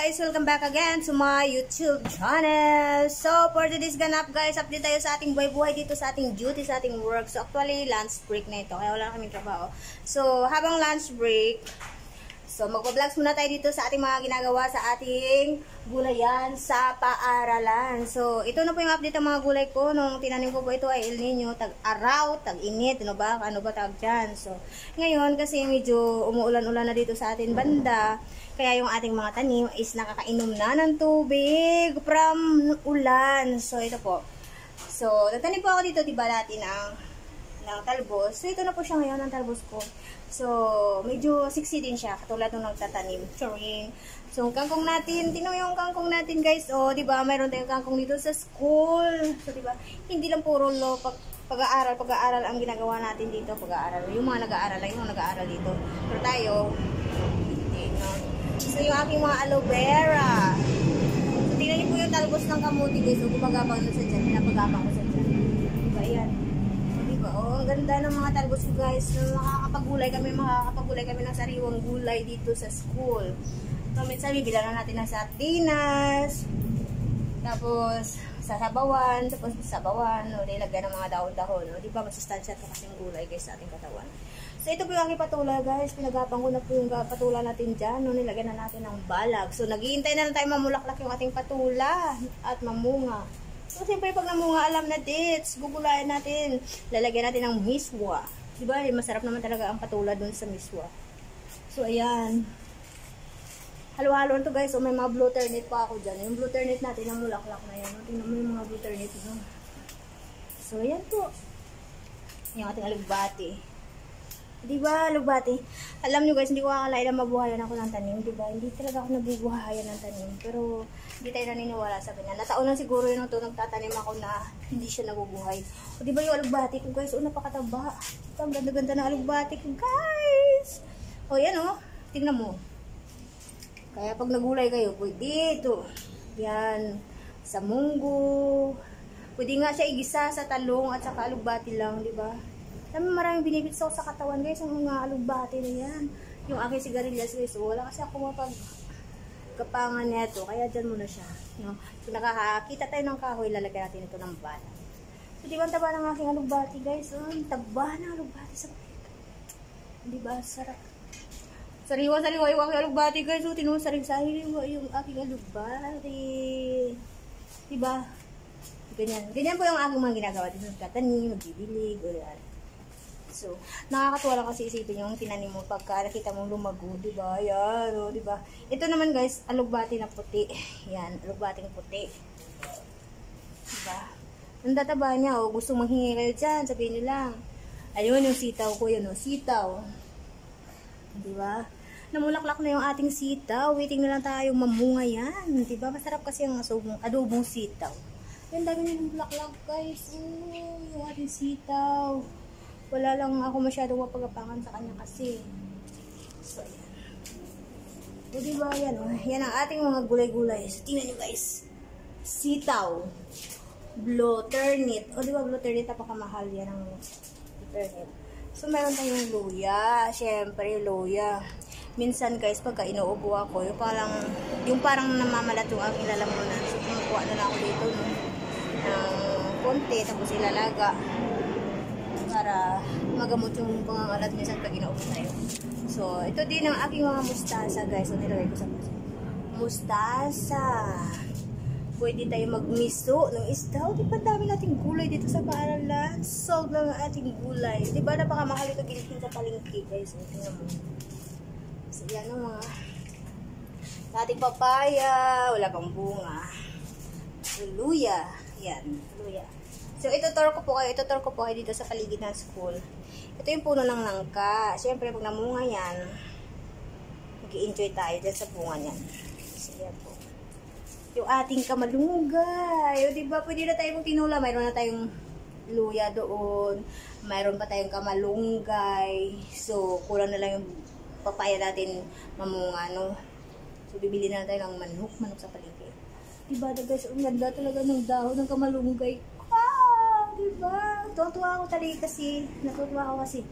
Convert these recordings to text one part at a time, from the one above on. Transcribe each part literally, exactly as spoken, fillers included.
guys! Welcome back again to my YouTube channel. So, for today's ganap guys, update tayo sa ating buhay-buhay dito sa ating duty, sa ating work. So, actually, lunch break na ito. Kaya wala kaming trabaho. So, habang lunch break, so, magpa-vlogs muna tayo dito sa ating mga ginagawa sa ating gulayan sa paaralan. So, ito na po yung update ng mga gulay ko. Nung tinanim ko po ito ay El Nino, tag-araw, tag-init, ano ba? Ano ba tag dyan? So, ngayon kasi medyo umuulan-ulan na dito sa ating banda. Kaya yung ating mga tanim is nakakainom na ng tubig from ulan. So, ito po. So, nagtanim po ako dito, diba, dati ng, ng talbos. So, ito na po siya ngayon, ng talbos ko. So, medyo sexy din siya, katulad nung nagtatanim. Charing. So, kangkong natin, tino yung kangkong natin, guys. O, diba, mayroon tayong kangkong dito sa school. So, diba, hindi lang puro lo, pag, pag-aaral, pag-aaral ang ginagawa natin dito, pag-aaral. Yung mga nag-aaral lang, yung mga nag-aaral dito. Pero tayo, hindi, no? So, yung aking mga aloe vera. So, tingnan niyo po yung talbos ng kamuti, guys. So, gumagapang na sa dyan. Pinapagapang ko sa dyan. Diba, yan. So, diba, oh, ang ganda ng mga talbos ko, guys. So, makakapagulay kami, makakapagulay kami ng sariwang gulay dito sa school. So, minsan, bibilan na natin ng sardinas. Tapos, sasabawan. Tapos, sabawan. O, nilagyan ng mga dahon-dahon. O, diba, masustansya ito kasing gulay, guys, sa ating katawan. So, ito po yung aking patula, guys. Pinagapang ko na po yung patula natin dyan. No? Nilagyan na natin ng balag. So, naghihintay na lang tayo mamulaklak yung ating patula at mamunga. So, siyempre, pag namunga, alam na dates. Gugulayan natin. Lalagyan natin ng miswa. Diba? Masarap naman talaga ang patula dun sa miswa. So, ayan. Halo-halo to, guys. So, may mga blue turnip pa ako dyan. Yung blue turnip natin, ang mulaklak na yan. Tingnan mo yung mga blue turnip. No? So, ayan po. Yung ating alugbati. Diba, lugbati? Alam nyo guys, hindi ko akalain na mabuhayan ako ng tanim, diba? Hindi talaga ako nabubuhayan ng tanim. Pero, hindi tayo naniniwala sa ganyan. Nataon na siguro yun ito, nagtatanim ako na hindi siya nabubuhay. O diba yung alugbati ko guys? O, napakataba. Ito, ang ganda-ganda na alugbati ko guys! O, yan o. Tingnan mo. Kaya pag nagulay kayo, pwede ito. Yan. Sa munggo. Pwede nga siya igisa sa talong at saka alugbati lang, diba? Kami maraming binibits ako sa katawan guys, ang mga alugbati na yan. Yung aking sigarilyas guys, so, wala kasi ako mapagkapangan neto, kaya dyan muna siya. No? So, nakakakita tayo ng kahoy, lalagyan natin ito ng bala. So, di ba ang taba ng aking alugbati guys? Oh, ang taba ng alugbati sa di ba? Sarap. Sariwa-sariwa yung aking alugbati guys. So, tinusariw-sariwa yung aking alugbati. Di ba? Ganyan. Ganyan po yung aking mga ginagawa. Dito nagtatanim, magbibilig, o yan. So, nakakatuwa lang kasi isipin yung tinanim mo pagka nakita mong lumago, diba? Yan, o, diba? Ito naman guys, alugbati na puti. Yan, alugbating puti. Diba? Ang tataba niya, o, gusto manghingi kayo dyan, sabihin nyo lang. Ayun, yung sitaw ko, yun, o, sitaw. Diba? Namulaklak na yung ating sitaw. Waiting na lang tayong mamunga yan. Diba? Masarap kasi yung adobong, adobong sitaw. Yan, dami na yung bulaklak guys. Oh, yung ating sitaw. Wala lang ako masyadong mapagapangan sa kanya kasi. So, ayan. O, diba, yan, oh. Yan ang ating mga gulay-gulay. So, tingnan nyo, guys. Sitaw. Blue turnip. O, diba, blue turnip, napakamahal yan ang turnip. So, meron tayong luya. Siyempre, luya. Minsan, guys, pagka inuubo ako, yung parang, yung parang namamalat yung aking lalamunan. So, kumukuha na lang ako dito, no, ng konti, tapos ilalaga. Para magamot yung pangangalat minsan pag inaupo tayo. So, ito din ang aking mga mustasa, guys. So, nilagay ko sa mustasa. Pwede tayo magmiso ng isda. O, diba dami nating gulay dito sa paaralan? Solve lang ang ating gulay. Diba napakamahal ito gilitin sa palengke, guys. So, tingnan mo. So, yan ang mga ating papaya. Wala pang bunga. Luya. Yan, luya. So, itutur ko po kayo, itutur ko po kayo dito sa paligid ng school. Ito yung puno ng langka. Siyempre, pag namunga yan, mag-i-enjoy tayo dyan sa bunga niyan. So, yan po. Yung ating kamalunggay. O, diba, pwede na tayong tinula. Mayroon na tayong luya doon. Mayroon pa tayong kamalunggay. So, kulang na lang yung papaya natin mamunga, no? So, bibili na tayo ng manok, manok sa paligid. Diba, guys, ang ganda talaga ng dahon ng kamalunggay. Diba? Tuwa-tuwa ako talaga kasi, natutuwa ako kasi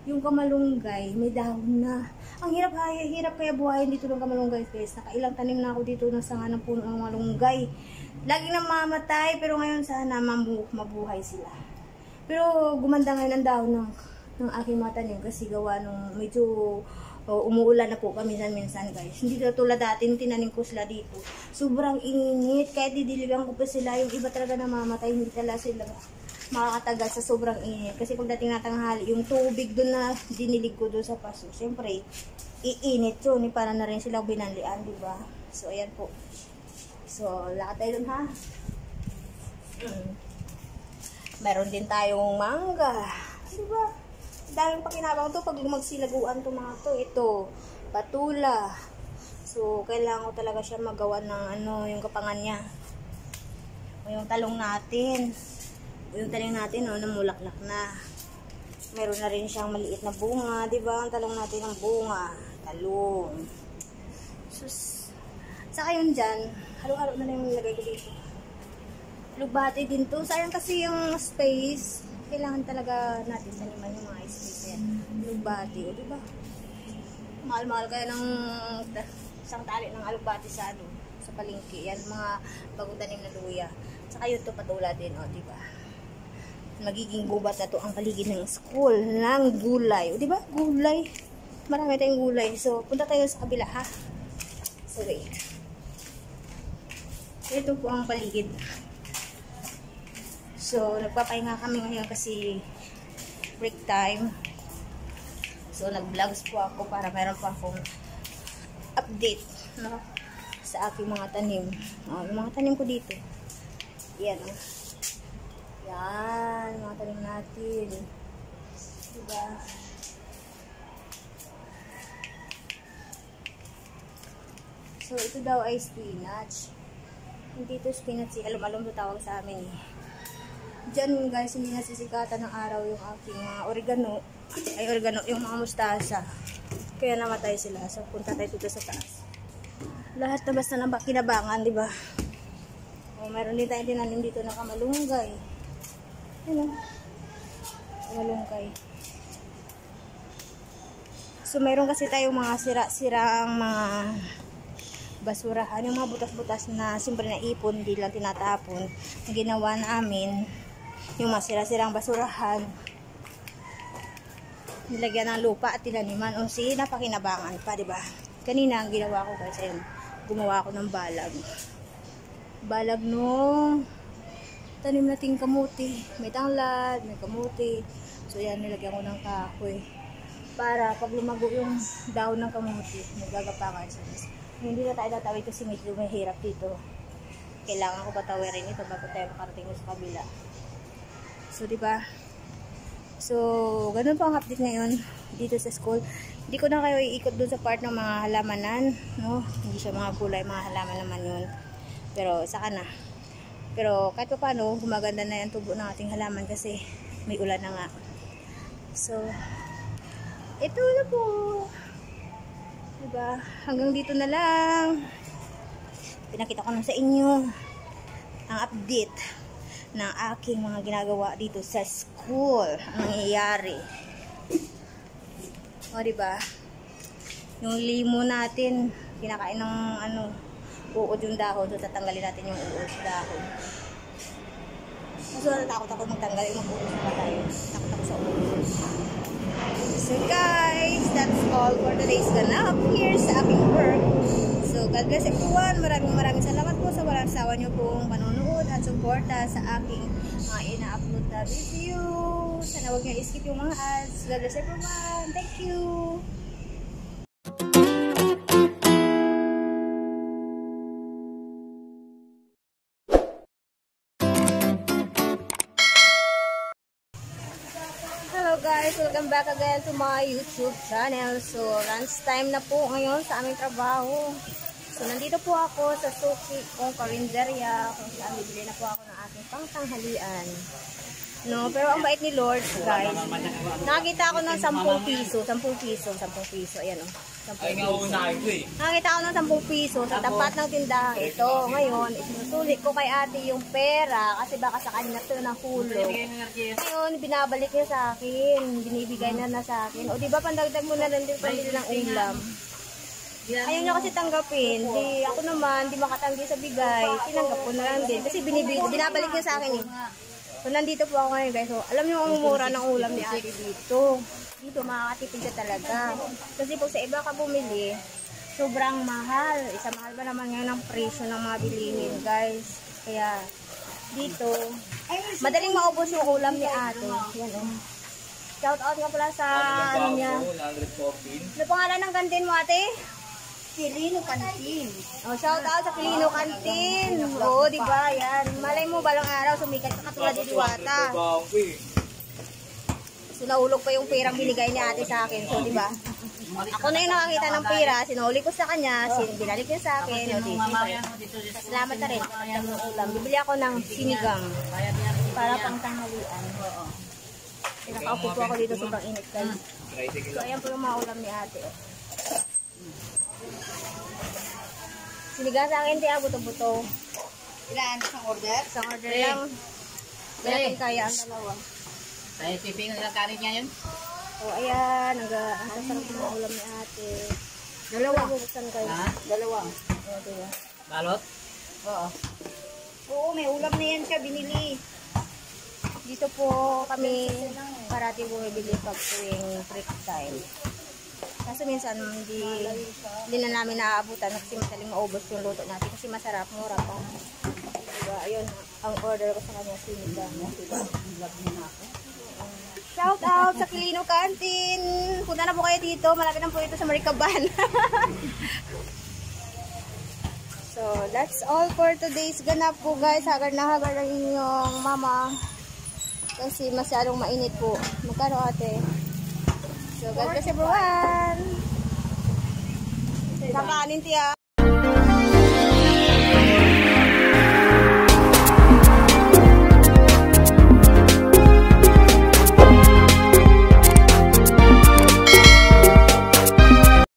yung kamalunggay, may dahon na. Ang hirap, ay, hirap kaya buhayin dito ng kamalunggay, guys. Nakailang tanim na ako dito ng sanga ng puno ng malunggay. Lagi nang mamatay, pero ngayon sana mabu mabuhay sila. Pero gumanda ngayon ang dahon ng, ng aking mga tanim kasi gawa nung medyo oh, umuulan na po paminsan-minsan, guys. Hindi na tulad dati, tinanim ko sila dito. Sobrang init, kahit didiligan ko pa sila, yung iba talaga namamatay, hindi talaga sila makakatagal sa sobrang init. Kasi pagdating na tanghali, yung tubig doon na dinilig ko doon sa paso, syempre, iinit yun. Eh, para na rin silang binanlian, diba? So, ayan po. So, lakad tayo doon, ha? Mm. Meron din tayong mangga. Diba? Daming pakinabang to pag magsilaguan to mga to. Ito, patula. So, kailangan ko talaga siya magawa ng ano, yung kapangan niya. O yung talong natin. Yung tanim natin, no, namulaklak na. Meron na rin siyang maliit na bunga, di ba? Ang talong natin ng bunga. Talong. Sus. Saka yun dyan, halo-halo na lang yung nilagay ko dito. Lugbati din to. Sayang kasi yung space. Kailangan talaga natin taniman yung mga space yan. Lugbati, o di ba? Mahal-mahal kaya ng isang tali ng alugbati sa ano, sa palengke. Yan, mga bagong tanim na luya. Saka yun to, patula din, o di ba? Magiging gubat na to ang paligid ng school ng gulay. O, diba? Gulay. Marami tayong gulay. So, punta tayo sa kabila, ha? So, wait. Ito po ang paligid. So, nagpapahinga kami ngayon kasi break time. So, nag-vlogs po ako para meron pa akong update, no? Sa aking mga tanim. O, yung mga tanim ko dito. Yan, o. Yan, mga tanim natin. Diba? So, ito daw ay spinach. Hindi ito spinach, eh. Alum-alum ito tawag sa amin, eh. Diyan, guys, hindi nasisikatan ng araw yung aking mga oregano. Ay, oregano, yung mga mustasa. Kaya namatay sila. So, punta tayo dito sa taas. Lahat na basta na kinabangan, diba? O, meron din tayo tinanim dito na kamalunggay. Ano? Malungkay. So, mayroon kasi tayong mga sira-sirang mga basurahan. Yung mga butas-butas na siyempre naipon, hindi lang tinatapon. Ang ginawa namin, yung mga sira-sirang basurahan, nilagyan ng lupa at tinaniman. O, sige, napakinabangan pa, diba? Kanina, ang ginawa ko guys, ayun, gumawa ako ng balag. Balag no tanim nating kamuti. May tanglad, may kamuti. So, yan, nilagyan ko ng kahoy. Para pag lumago yung daon ng kamuti, nagagapangan siya. Hindi na tayo tatawid kasi medyo mahirap dito. Kailangan ko patawirin ito bago tayo makarating sa kabila. So, diba? So, ganun po ang update ngayon dito sa school. Hindi ko na kayo iikot dun sa part ng mga halamanan, no? Hindi siya mga gulay, mga halaman naman yun. Pero, saka na. Pero kahit pa paano, gumaganda na yung tubo ng ating halaman kasi may ulan na nga. So, ito na po. Diba? Hanggang dito na lang. Pinakita ko na sa inyo ang update ng aking mga ginagawa dito sa school. Ang nangyayari. O, diba? Yung limo natin, kinakain ng ano, uod yung dahon. So, tatanggalin natin yung uod sa dahon. So, natakot ako magtanggal yung mag-uod sa tayo. Takot ako sa uod. So, guys, that's all for today's ganap here sa aking work. So, God bless everyone. Maraming maraming salamat po sa walang sawa nyo pong panonood at suporta sa aking mga ina-upload na video. Sana huwag nyo i-skip yung mga ads. God bless everyone. Thank you. Guys, welcome back again to my YouTube channel. So, lunch time na po ngayon sa aming trabaho. So, nandito po ako sa Suki kong Karinderya kung saan bibili na po ako ng aking pangtanghalian. No, pero ang bait ni Lord, guys. Nakakita ako ng sampung piso, sampung piso, sampung piso. Ayan o, sampung piso. Nakakita ako ng sampung piso sa tapat ng tindahan ito. Ngayon, isinusulit ko kay ate yung pera kasi baka sa kanya ito nahulog. Ngayon, binabalik niya sa akin. Binibigay na na sa akin. O, diba, pandagdag mo na rin din pambili ng ulam. Ayaw niya kasi tanggapin. Di, ako naman, di makatanggi sa bigay. Tinanggap ko na lang din. Kasi binibig, binabalik niya sa akin eh. So, nandito po ako ngayon guys. So, alam niyo ang mura ng ulam ni ate dito. Dito, makakatipid ka talaga. Kasi pag sa iba ka bumili, sobrang mahal. Isa mahal ba naman ngayon ang presyo ng mga bilihin guys. Kaya, dito, madaling maubos yung ulam ni ate. Yan o. Oh. Shout out nga pala sa ano niya. Ano pangalan ng kantin mo ate? Pilino Canteen. Oh, shout out sa Pilino Canteen. Oo, di ba? Yan. Malay mo balang araw sumikat ka katulad ni Diwata. So naulog pa yung perang binigay ni ate sa akin. So, di ba? Ako na yung nakakita ng pera, sinuli ko sa kanya, sin binalik niya sa akin. O, di, salamat na rin. Ulam. Bibili ako ng sinigang para pang tanghalian. Nakaupo po ako dito sa pang-init guys. So, ayan po yung mga ulam ni ate. Sinigang sa akin, tiya, buto-buto. Ilan? Isang order? Isang order lang. Hindi natin kaya ang dalawa. Ay, piping na kanin niya yun? O, ayan. Ang sasarap ng ulam ni ate. Dalawa. Bubuksan kayo. Ha? Dalawa. O, diba? Balot? Oo. Oo, may ulam na yan siya, binili. Dito po kami parati bumibili pag tuwing break time. Kaso minsan hindi, hindi na namin naaabutan kasi madaling maubos yung luto natin kasi masarap, mura pa. Diba? Ayun, ang order ko sa kanya sinigang. Diba? Shout out sa Pilino Canteen! Punta na po kayo dito, malapit na po ito sa Maricaban. So, that's all for today's ganap po guys. Hagar na hagar ang inyong mama. Kasi masyadong mainit po. Magkano ate? So, God bless everyone. Kakanin tiya.